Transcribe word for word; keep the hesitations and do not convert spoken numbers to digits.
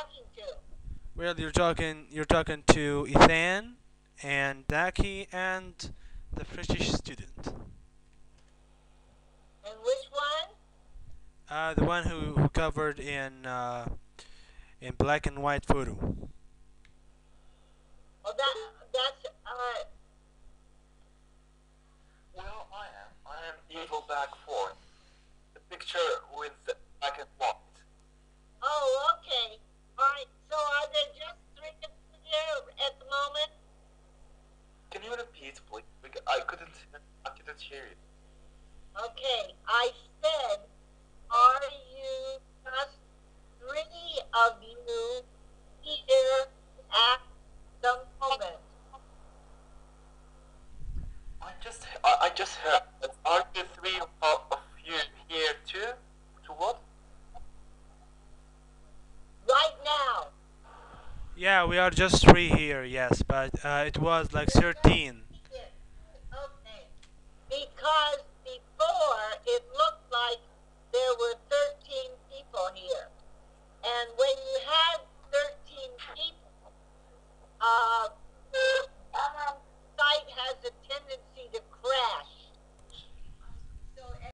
talking to? Well, you're talking you're talking to Ethan and Daki and the British student. And which one? Uh, the one who, who covered in uh, in black and white photo. Oh, that that's uh. Well, I am. I am evil back four. The picture with the black and white. Oh, okay. All right. So are there just three of you here at the moment? Can you repeat, please? Because I couldn't. I couldn't hear you. Okay. I said, are you just three of you here at the moment? I just. I, I just heard. That are the three of, of you here too? To what? Right now. Yeah, we are just three here, yes, but uh, it was like thirteen